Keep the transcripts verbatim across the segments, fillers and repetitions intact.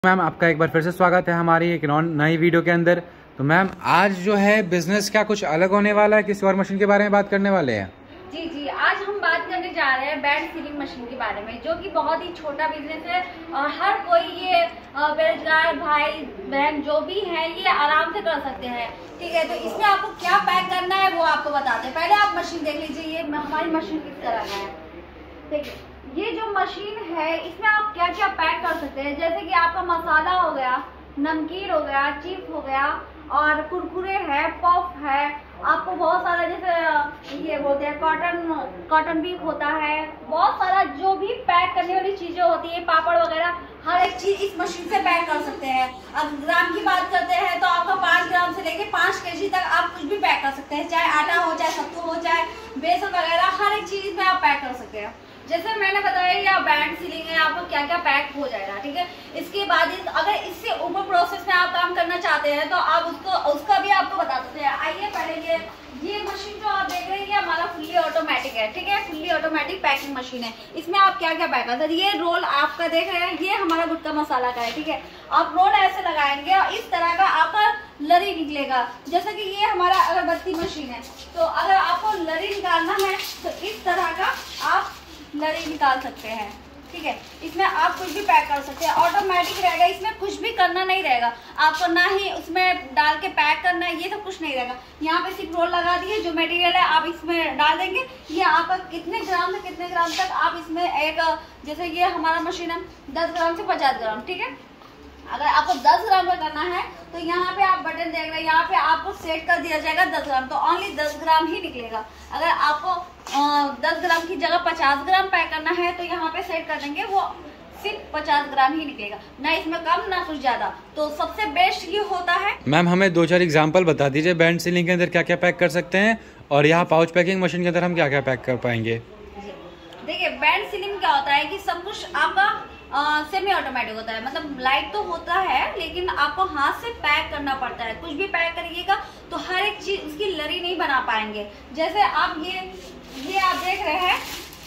Ma'am आपका एक बार फिर से स्वागत है हमारी एक नई वीडियो के अंदर। तो मैम आज जो है बिजनेस क्या कुछ अलग होने वाला है, किसी और मशीन के बारे में बात करने वाले हैं? जी जी आज हम बात करने जा रहे हैं बेड सीलिंग मशीन के बारे में, जो कि बहुत ही छोटा बिजनेस है और हर कोई ये बेरोजगार भाई बहन जो भी है ये आराम से कर सकते हैं। ठीक है, तो इसमें आपको क्या पैक करना है वो आपको बताते हैं। पहले आप मशीन देख लीजिए, ये हमारी मशीन किस तरह का है। देखिए ये जो मशीन है इसमें आप क्या क्या पैक कर सकते हैं, जैसे कि आपका मसाला हो गया, नमकीन हो गया, चिप्स हो गया और कुरकुरे है, पॉप है, आपको बहुत सारा जैसे ये बोलते हैं कॉटन कॉटन भी होता है, बहुत सारा जो भी पैक करने वाली चीजें होती है, पापड़ वगैरह, हर एक चीज इस मशीन से पैक कर सकते हैं। अब ग्राम की बात करते हैं तो आपका पाँच ग्राम से लेके पाँच केजी तक आप कुछ भी पैक कर सकते हैं, चाहे आटा हो, चाहे सत्तू हो, चाहे बेसन वगैरह, हर एक चीज में आप पैक कर सकते हैं। जैसे मैंने बताया ये बैंड सीलिंग है, आपको क्या क्या पैक हो जाएगा। ठीक है, इसके बाद अगर इससे ऊपर प्रोसेस में आप काम करना चाहते हैं तो आप उसको उसका भी आपको बता सकते हैं। आइए पहले ये ये मशीन जो आप देख रहे हैं ये हमारा फुल्ली ऑटोमेटिक है। ठीक है, फुल्ली ऑटोमेटिक पैकिंग मशीन है। इसमें आप क्या क्या पैक करते हैं, ये रोल आपका देख रहे हैं, ये हमारा गुटका मसाला का है। ठीक है, आप रोल ऐसे लगाएंगे और इस तरह का आपका लरी निकलेगा। जैसे कि ये हमारा अगरबत्ती मशीन है, तो अगर आपको लरी निकालना है तो इस तरह का आप लरी निकाल सकते हैं। ठीक है, इसमें आप कुछ भी पैक कर सकते हैं, ऑटोमेटिक रहेगा, इसमें कुछ भी करना नहीं रहेगा आपको, ना ही उसमें डाल के पैक करना है, ये सब कुछ नहीं रहेगा। यहाँ पे सिर्फ रोल लगा दिए, जो मटेरियल है आप इसमें डाल देंगे, ये आपका कितने ग्राम से कितने ग्राम तक आप इसमें एक, जैसे ये हमारा मशीन है दस ग्राम से पचास ग्राम। ठीक है, अगर आपको दस ग्राम का करना है तो यहाँ पे आप बटन देख रहे हैं, यहाँ पे आपको सेट कर दिया जाएगा दस ग्राम, तो ओनली दस ग्राम ही निकलेगा। अगर आपको दस ग्राम की जगह पचास ग्राम पैक करना है तो यहाँ पे सेट कर देंगे, वो सिर्फ पचास ग्राम ही निकलेगा, ना इसमें कम ना कुछ ज्यादा। तो सबसे बेस्ट ये होता है। मैम हमें दो चार एग्जांपल बता दीजिए बैंड सीलिंग के अंदर क्या क्या पैक कर सकते हैं और यहाँ पाउच पैकिंग मशीन के अंदर हम क्या क्या पैक कर पाएंगे। देखिए बैंड सीलिंग क्या होता है कि सब कुछ आपका सेमी ऑटोमेटिक होता है, मतलब लाइट तो होता है लेकिन आपको हाथ से पैक करना पड़ता है। कुछ भी पैक करिएगा तो हर एक चीज उसकी लरी नहीं बना पाएंगे। जैसे आप ये ये आप देख रहे हैं,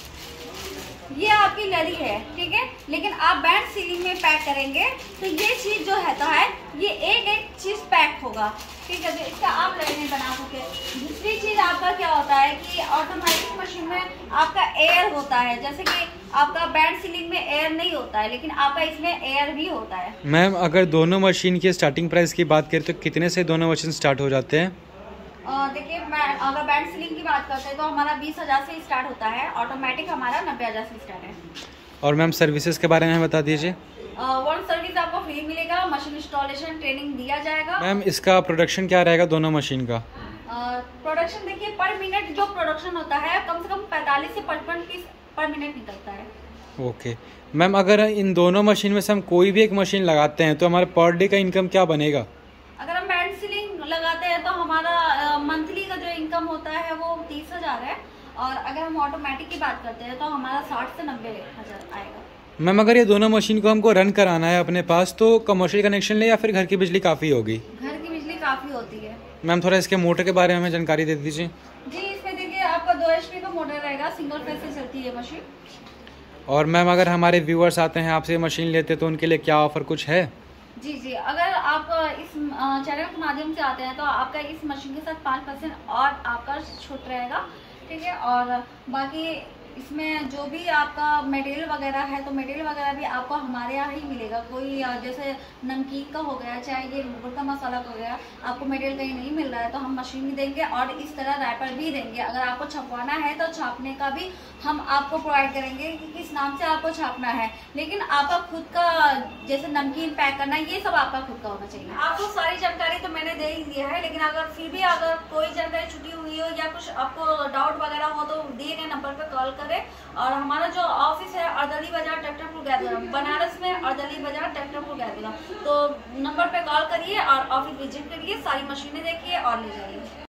ये आपकी लरी है। ठीक है, लेकिन आप बैंड सीलिंग में पैक करेंगे तो ये चीज जो है तो है ये एक एक चीज पैक होगा। ठीक है, तो इसका आप लरी नहीं बना सके। दूसरी चीज आपका क्या होता है कि ऑटोमेटिक मशीन में आपका एयर होता है, जैसे कि आपका बैंड सीलिंग में एयर नहीं होता है लेकिन आपका इसमें एयर भी होता है। मैम अगर दोनों मशीन की स्टार्टिंग प्राइस की बात करें तो कितने से दोनों मशीन स्टार्ट हो जाते हैं? देखिए अगर बैंड सीलिंग की बात करते हैं तो हमारा बीस हजार से स्टार्ट होता है, ऑटोमेटिक हमारा नब्बे हजार से स्टार्ट है। और मैम सर्विसेज के बारे में बता दीजिए। वन सर्विस आपको फ्री मिलेगा, मशीन इंस्टॉलेशन ट्रेनिंग दिया जाएगा। मैम इसका प्रोडक्शन क्या रहेगा दोनों मशीन का? प्रोडक्शन देखिए पर मिनट जो प्रोडक्शन होता है कम से कम पैंतालीस से पचपन पीस पर मिनट निकलता है। ओके मैम अगर इन दोनों मशीन में से हम कोई भी एक मशीन लगाते हैं तो हमारे पर डे का इनकम क्या बनेगा? अगर हम बैंड सीलिंग लगाते हैं तो हमारा मंथली का जो इनकम होता है वो तीस हजार है, और अगर हम ऑटोमेटिक की बात करते हैं तो हमारा साठ से नब्बे हजार आएगा। मैम अगर ये दोनों मशीन को हमको रन कराना है अपने पास तो कमर्शियल कनेक्शन ले या फिर घर की बिजली काफी होगी? घर की बिजली काफी होती है। मैम थोड़ा इसके मोटर के बारे में हमें जानकारी दे दीजिए। जी इसमें देखिए आपका दो एचपी का मोटर रहेगा, सिंगल फेज से चलती है मशीन। और मैम अगर हमारे व्यूअर्स आते हैं आपसे मशीन लेते तो उनके लिए क्या ऑफर कुछ है? जी जी अगर आप इस चैनल के माध्यम से आते हैं तो आपका इस मशीन के साथ पाँच परसेंट और आपका छूट रहेगा। ठीक है, और बाकी इसमें जो भी आपका मटेरियल वगैरह है तो मटेरियल वगैरह भी आपको हमारे यहाँ ही मिलेगा। कोई जैसे नमकीन का हो गया, चाहे ये गुड़ का मसाला का हो गया, आपको मटेरियल कहीं नहीं मिल रहा है तो हम मशीन भी देंगे और इस तरह रैपर भी देंगे। अगर आपको छपवाना है तो छापने का भी हम आपको प्रोवाइड करेंगे कि किस नाम से आपको छापना है, लेकिन आपका खुद का जैसे नमकीन पैक करना ये सब आपका खुद का होना चाहिए। आपको सारी जानकारी तो मैंने दे ही दिया है, लेकिन अगर फिर भी अगर कोई जानकारी छुटी हुई हो या कुछ आपको डाउट वगैरह हो तो दिए गए नंबर पर कॉल करें। और हमारा जो ऑफिस है अर्दली बाजार ट्रैक्टरपुर गैदुलम, बनारस में अर्दली बाजार ट्रैक्टरपुर गैदुलम, तो नंबर पे कॉल करिए और ऑफिस विजिट करिए, सारी मशीनें देखिए और ले जाइए।